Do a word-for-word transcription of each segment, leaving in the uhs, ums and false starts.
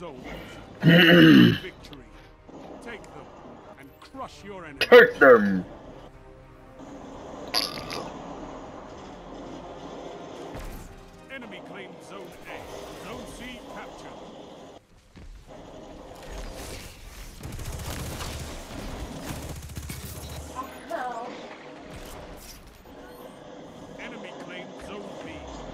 zones. Victory. Take them and crush your enemy. Take them. Enemy claimed Zone A. Zone C captured. Enemy claimed Zone B.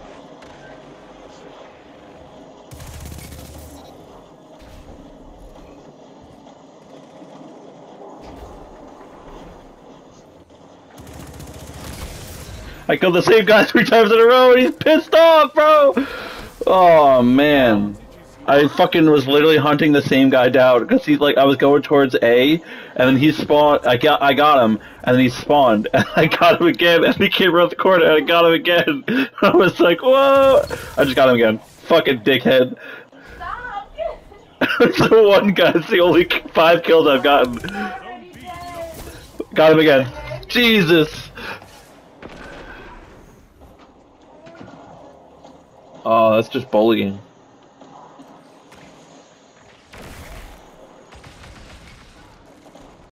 I killed the same guy three times in a row and he's pissed off, bro! Oh, man. I fucking was literally hunting the same guy down because he's like, I was going towards A, and then he spawned, I got I got him, and then he spawned, and I got him again, and he came around the corner, and I got him again. I was like, whoa! I just got him again. Fucking dickhead. Stop! It's the one guy, it's the only five kills I've gotten. Got him again. Jesus! Oh, that's just bullying.